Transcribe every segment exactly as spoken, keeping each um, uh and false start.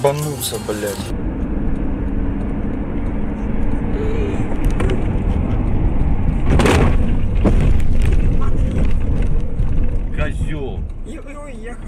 ебануться, блядь. Козёл. И уехал.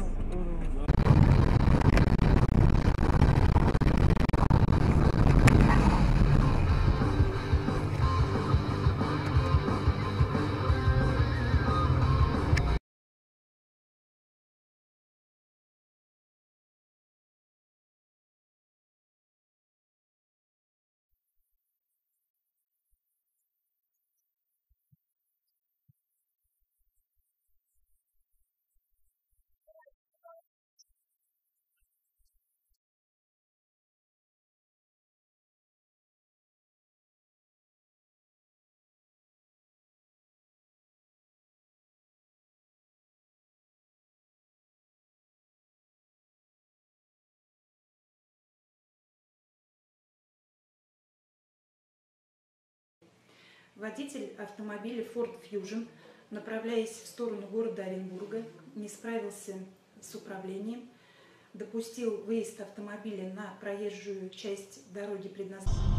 Водитель автомобиля Ford Fusion, направляясь в сторону города Оренбурга, не справился с управлением, допустил выезд автомобиля на проезжую часть дороги, предназначенной.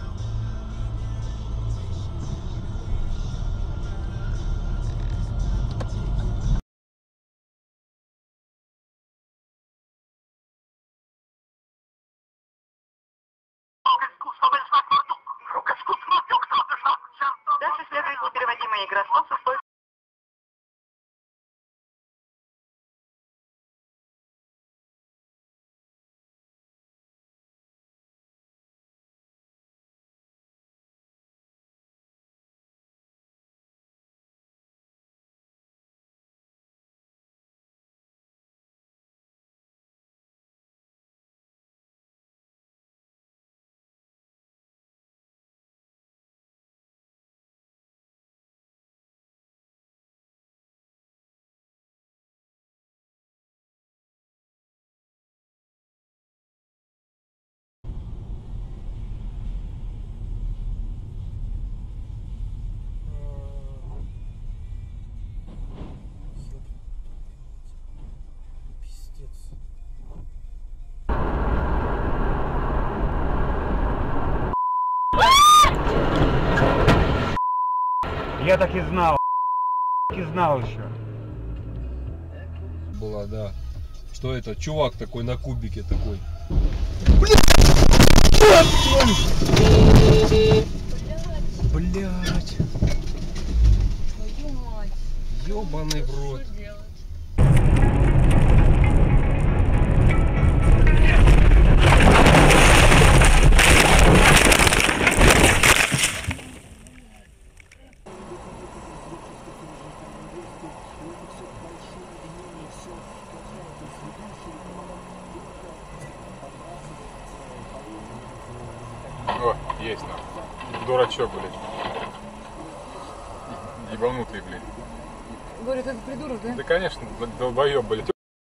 Дальше следует непереводимая игра слов с условием. Я так и знал. И знал еще. Была, да. Что это? Чувак такой на кубике такой. Блять. Твою мать. Ёбаный в рот. О, есть нам. Дурачок, блядь. Ебанутый, блядь. Говорят, это придурок, да? Да, конечно, долбоёб, блядь.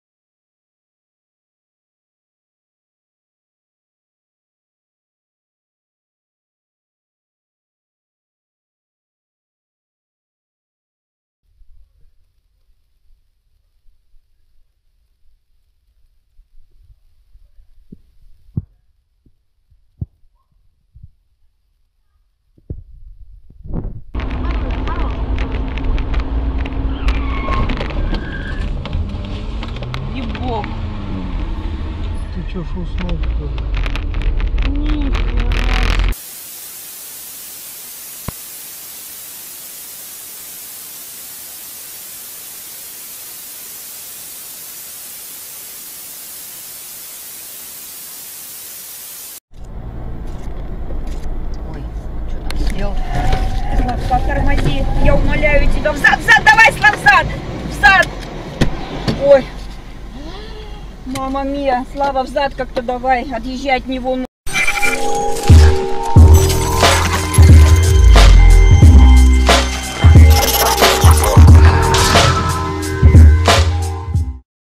Ебок. Ты чё ж уснул, что ли? Нихера. Ой, что там сделал? Славка, тормози, я умоляю тебя, взад, взад, давай, Слав, взад, взад. Ой, мама мия, Слава, взад как-то давай, отъезжай от него.